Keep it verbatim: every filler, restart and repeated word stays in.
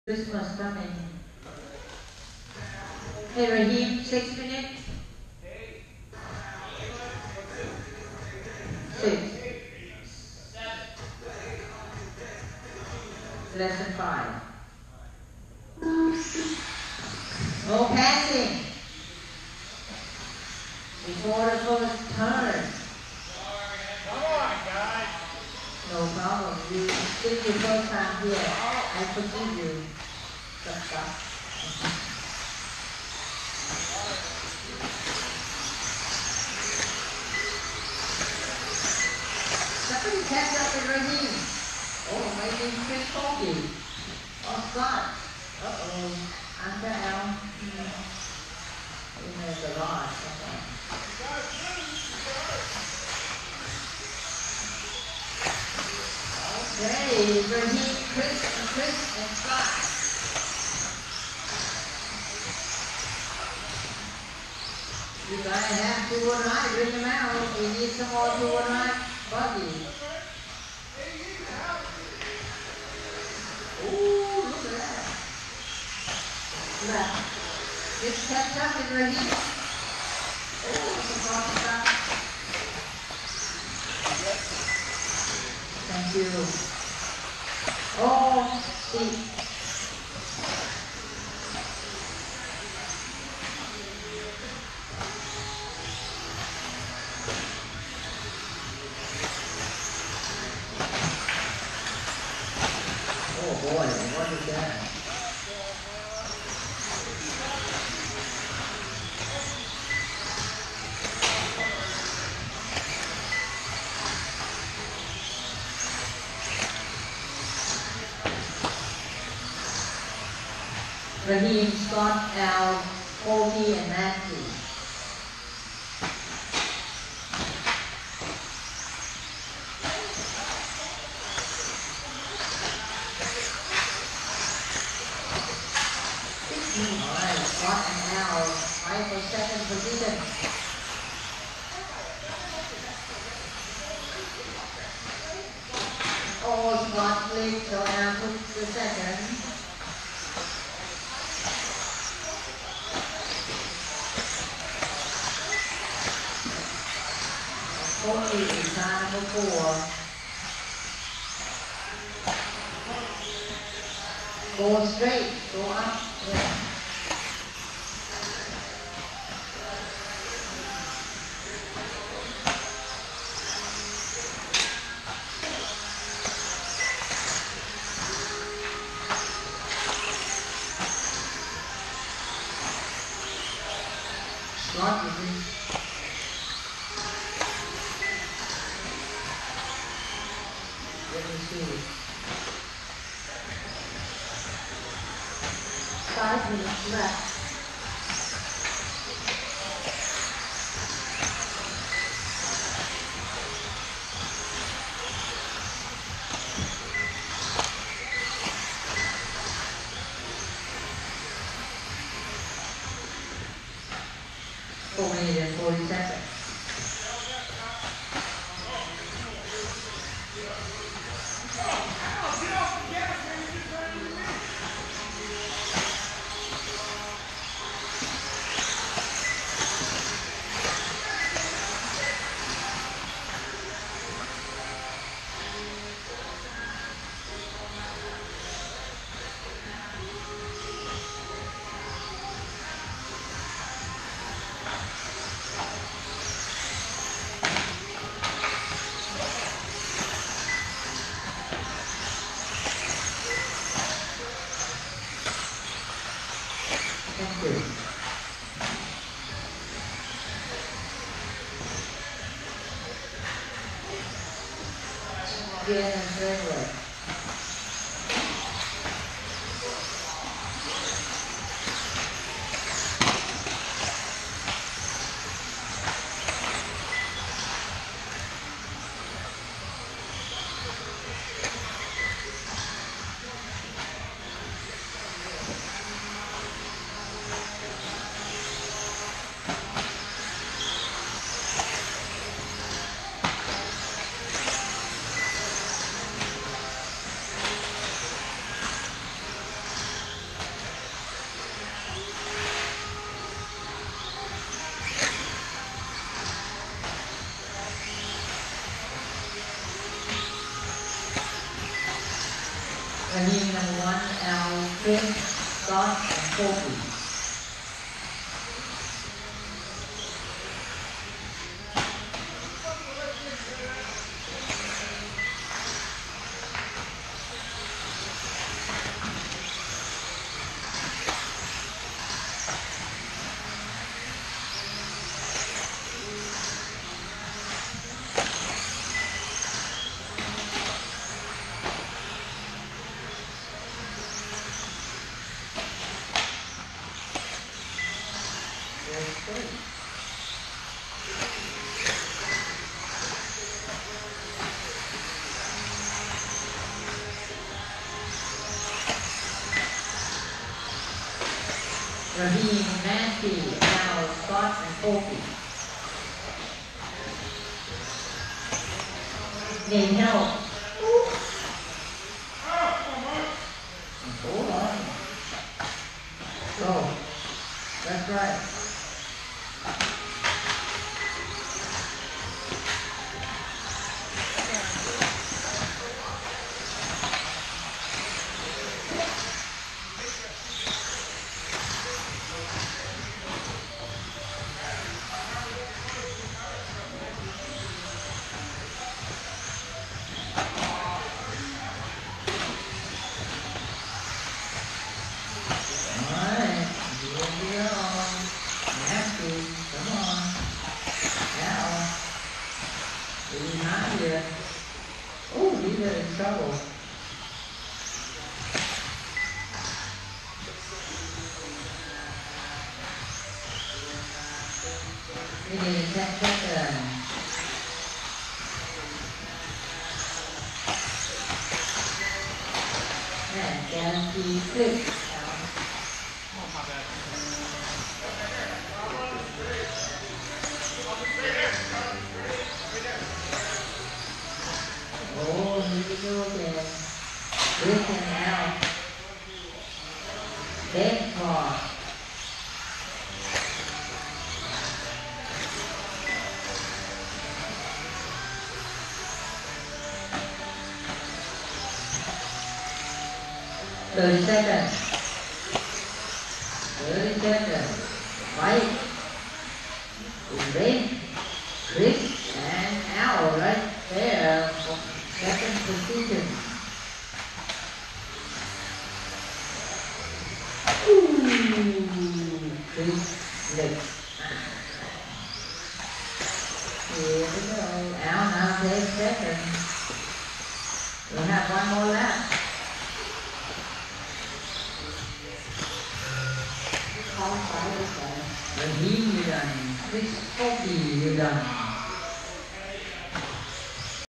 Christmas coming. Hey Raheem, six minutes? Six. Less than five. No passing. Before the first turn. Come on, guys. No problem. You did your first time here. I forgive you. Some stuff. Somebody catch up with Raheem. Oh, maybe Chris Buggy. Oh, Scott. Uh-oh. Under L. Mm. There's a lot. Okay, Raheem, Chris, and Chris, and Scott. You gotta have two or nine, bring them out. We need some more two or nine Buggy. Ooh, look at that. Left. Just catch up with Raheem. Oh, it's a cross stop. Thank you. Oh, see. Oh boy, what is that? Raheem, Scott, Al, Colby, and Matthew. Alright, Scott and Al, fight for second position. Oh, Scott flipped, so Al took the second. Colby is time number four. Go straight, go up, yeah. Scott is in. Let me see. Five minutes left. Four minutes and forty seconds. Thank you. Yeah, that's very well. Chris, Scott, and Kobe. Raheem, Nancy, Al, Scott, and Kobe. Need help? Hold on. Go. That's right. Oh, he's in trouble. We need to check that. And guarantee six. Oh, here we go again. Listen out. Dead cross. thirty seconds. thirty seconds. Fight. Red, Chris, and Al right there for second position. Ooh, Chris next. Here we go. Al now takes second. We'll have one more lap. Raheem, you're done. Chris, Kobe, you're done.